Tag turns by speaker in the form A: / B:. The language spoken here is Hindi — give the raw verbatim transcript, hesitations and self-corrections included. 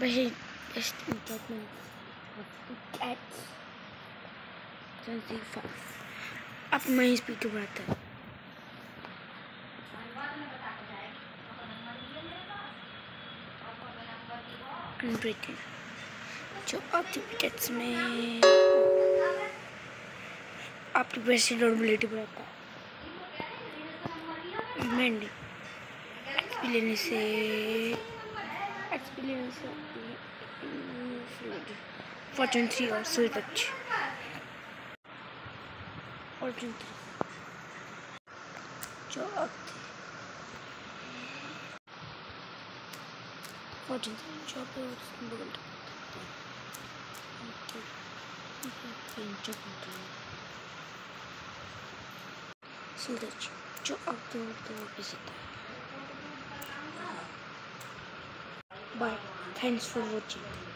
A: best best entertainment cats twenty five. अब मैं स्पीड को बढ़ाता है। अनब्रेकिंग जो आपकी विकेट्स में आपकी बेस्ट ड्यूरेबिलिटी बढ़ाता है। मेंडी एक्सपी लेने से एक्सपी लेने से फॉर्चून थ्री और स्वीट अच्छी फॉर्चून थ्री जो अब फॉर्चून थ्री जो पे बगल सूरज जो अब तो तो वापस आता है। Bye, thanks for watching.